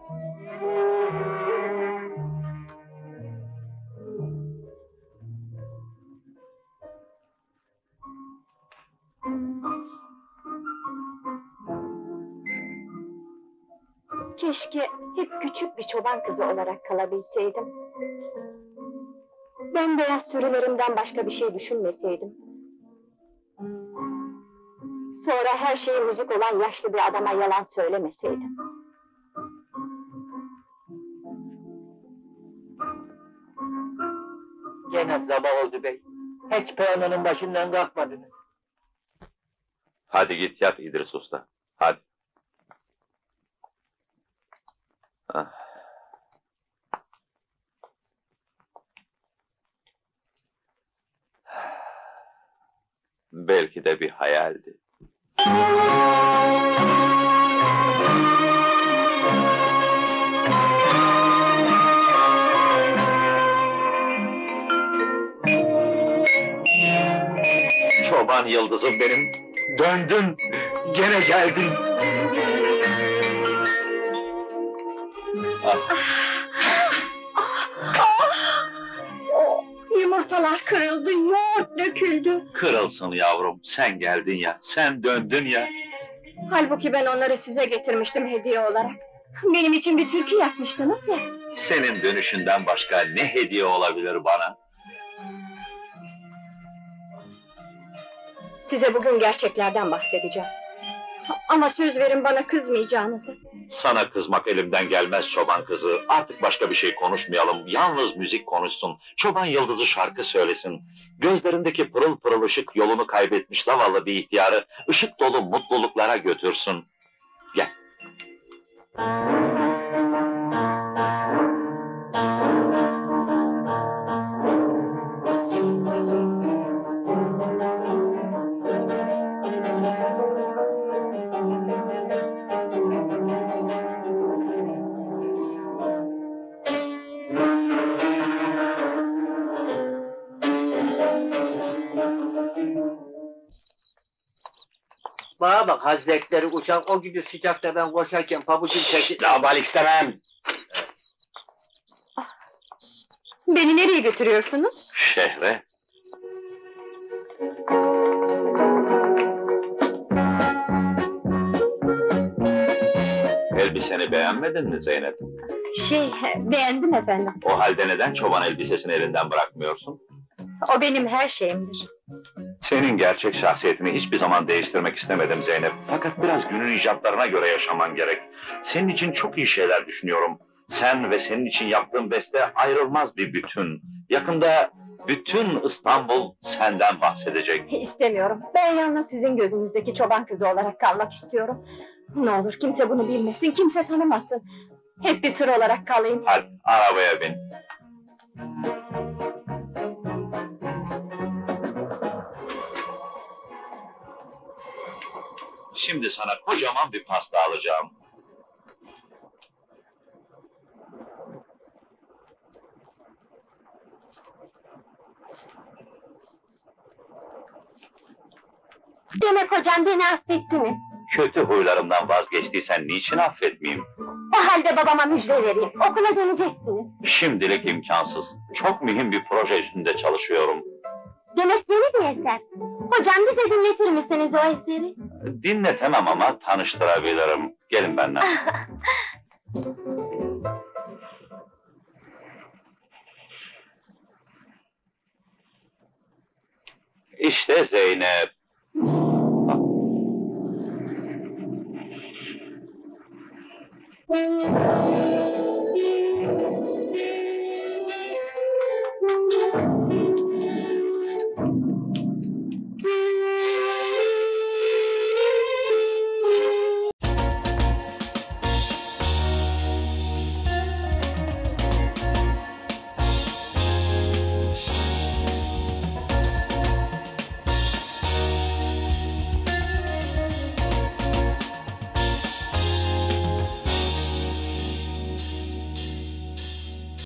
Keşke hep küçük bir çoban kızı olarak kalabilseydim. Bembeyaz sürülerimden başka bir şey düşünmeseydim. Sonra her şeyi müzik olan yaşlı bir adama yalan söylemeseydim. Gene sabah oldu bey. Hiç piyanonun başından kalkmadınız. Hadi git yat İdris Usta, hadi. Ah. Belki de bir hayaldi. Çoban yıldızım benim, döndün, gene geldin. Yumurtalar kırıldı, yoğurt döküldü. Kırılsın yavrum, sen geldin ya, sen döndün ya. Halbuki ben onları size getirmiştim hediye olarak. Benim için bir türkü yapmıştınız ya. Senin dönüşünden başka ne hediye olabilir bana? Size bugün gerçeklerden bahsedeceğim. Ama söz verin bana kızmayacağınızı. Sana kızmak elimden gelmez çoban kızı. Artık başka bir şey konuşmayalım. Yalnız müzik konuşsun. Çoban yıldızı şarkı söylesin. Gözlerindeki pırıl pırıl ışık yolunu kaybetmiş zavallı bir ihtiyarı ışık dolu mutluluklara götürsün. Gel. Bana bak hazretleri uçak o gibi sıcakta ben koşarken pabucum çekti. Labal istemem. Beni nereye götürüyorsunuz? Şehre. Elbiseni beğenmedin mi Zeynep? Beğendim efendim. O halde neden çoban elbisesini elinden bırakmıyorsun? O benim her şeyimdir. Senin gerçek şahsiyetini hiçbir zaman değiştirmek istemedim Zeynep. Fakat biraz günün icatlarına göre yaşaman gerek. Senin için çok iyi şeyler düşünüyorum. Sen ve senin için yaptığım beste ayrılmaz bir bütün. Yakında bütün İstanbul senden bahsedecek. İstemiyorum. Ben yalnız sizin gözünüzdeki çoban kızı olarak kalmak istiyorum. Ne olur kimse bunu bilmesin, kimse tanımasın. Hep bir sır olarak kalayım. Hadi arabaya bin. Şimdi sana kocaman bir pasta alacağım. Demek hocam beni affettiniz. Kötü huylarımdan vazgeçtiysen niçin affetmeyeyim? O halde babama müjde vereyim. Okula döneceksiniz. Şimdilik imkansız. Çok mühim bir proje üstünde çalışıyorum. Demek yeni bir eser. Hocam bize dinletir misiniz o eseri? Dinletemem ama tanıştırabilirim. Gelin benimle. İşte Zeynep.